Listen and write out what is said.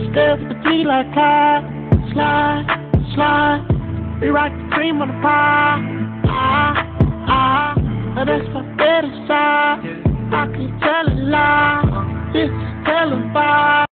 step the T like Clyde. Slide, slide. We rock the cream on the pie. Now that's my better side. I can tell a lie. This is televised.